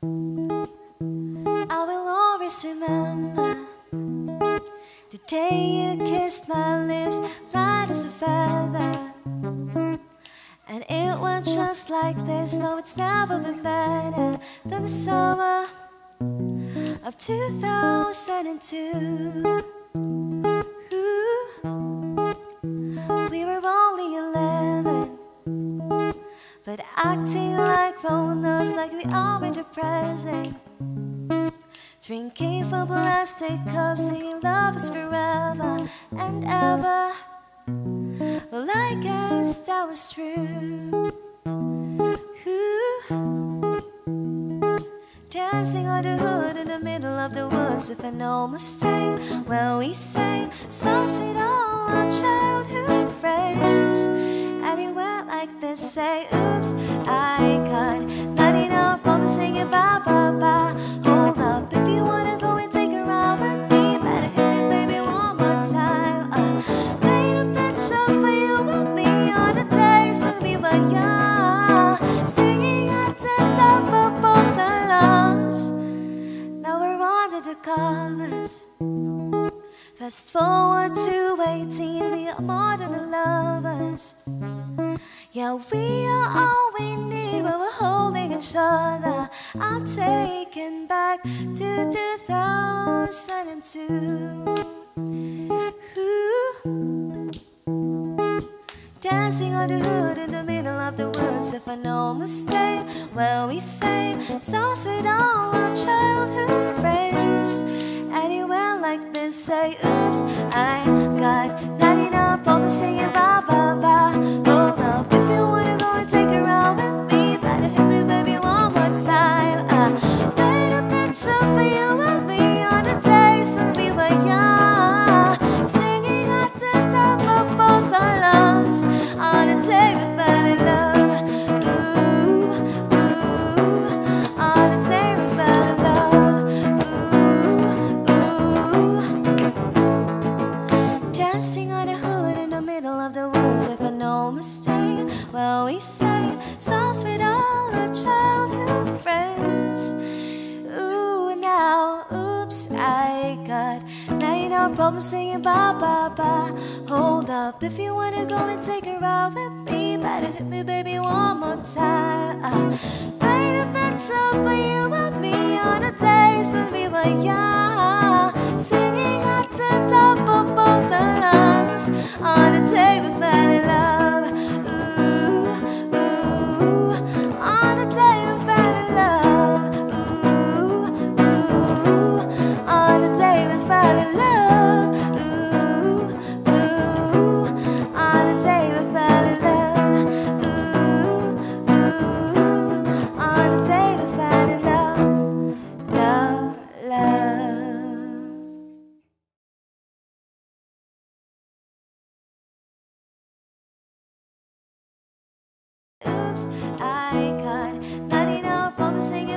I will always remember the day you kissed my lips, light as a feather. And it went just like this. No, it's never been better than the summer of 2002. Ooh, we were only 11, but acting like grown-ups, like we are in the present. Drinking from plastic cups, saying love is forever and ever. Well, I guess that was true. Ooh. Dancing on the hood in the middle of the woods with an old Mustang, where we sang songs with all our childhood friends. And it went like this, say, oops, I got 99 problems singing bye bye bye. Hold up, if you wanna go and take a ride with me, better hit me, baby, one more time. Paint a picture for you and me on the days when we were young, singing at the top of both our lungs. Now we're under the covers. Fast forward to 18, we are more than lovers. Yeah, we are all we need when we're holding each other. I'm taken back to 2002. Ooh. Dancing on the hood in the middle of the woods of an old Mustang, where we sang songs with all our childhood friends. And it went like this, say, oops, I got 99 problems singing bye bye bye. Hold up, if you wanna go and take a ride with me, better hit me, baby, one more time. Paint a picture for you and me on the days when we were young, singing at the top of both our lungs on the day we fell in love. Ooh, ooh, on the day we fell in love. Dancing on the hood in the middle of the woods of an old Mustang, well, we sang songs with all our childhood friends. Ooh, now, oops, I got 99 problems singing bye bye bye. Hold up, if you wanna go and take a ride with me, better hit me, baby, one more time. Paint a picture for you and me on the days when we were young, singing at the top of both our lungs on the day we fell in love. Ooh, ooh, on the day we fell in love. Ooh, ooh, on the day we fell in love. Ooh, ooh, on the day we fell in love. Ooh, ooh, on the day we fell in love. Love, love. Oops, I got 99 problems singing